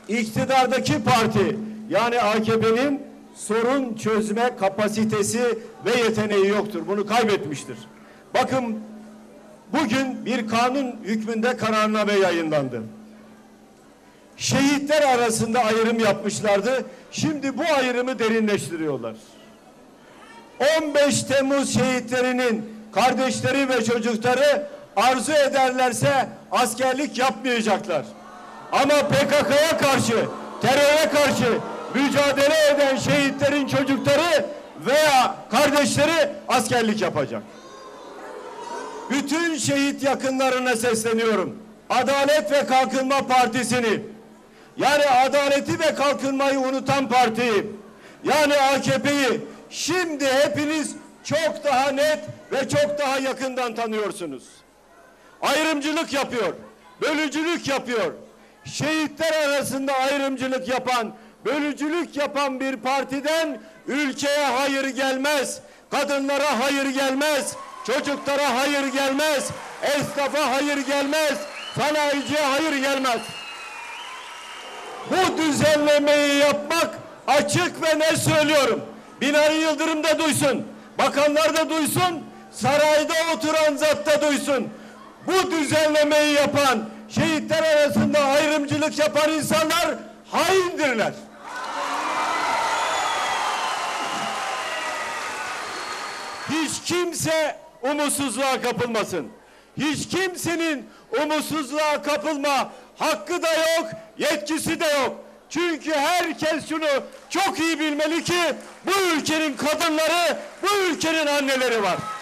iktidardaki parti yani AKP'nin sorun çözme kapasitesi ve yeteneği yoktur. Bunu kaybetmiştir. Bakın bugün bir kanun hükmünde kararname yayınlandı. Şehitler arasında ayrım yapmışlardı. Şimdi bu ayrımı derinleştiriyorlar. 15 Temmuz şehitlerinin kardeşleri ve çocukları arzu ederlerse askerlik yapmayacaklar. Ama PKK'ya karşı, teröre karşı mücadele eden şehitlerin çocukları veya kardeşleri askerlik yapacak. Bütün şehit yakınlarına sesleniyorum. Adalet ve Kalkınma Partisi'ni, yani adaleti ve kalkınmayı unutan partiyi, yani AKP'yi şimdi hepiniz çok daha net ve çok daha yakından tanıyorsunuz. Ayrımcılık yapıyor, bölücülük yapıyor. Şehitler arasında ayrımcılık yapan, bölücülük yapan bir partiden ülkeye hayır gelmez, kadınlara hayır gelmez, çocuklara hayır gelmez, esnafa hayır gelmez, sanayiciye hayır gelmez. Bu düzenlemeyi yapmak açık ve net söylüyorum. Binali Yıldırım da duysun, bakanlar da duysun, sarayda oturan zat da duysun. Bu düzenlemeyi yapan, şehitler arasında ayrımcılık yapan insanlar haindirler. Hiç kimse umutsuzluğa kapılmasın. Hiç kimsenin umutsuzluğa kapılma hakkı da yok, yetkisi de yok. Çünkü herkes şunu çok iyi bilmeli ki bu ülkenin kadınları, bu ülkenin anneleri var.